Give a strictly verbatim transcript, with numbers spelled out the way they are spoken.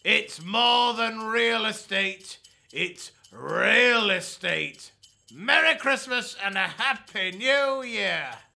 It's more than real estate. It's real estate. Merry Christmas and a Happy New Year.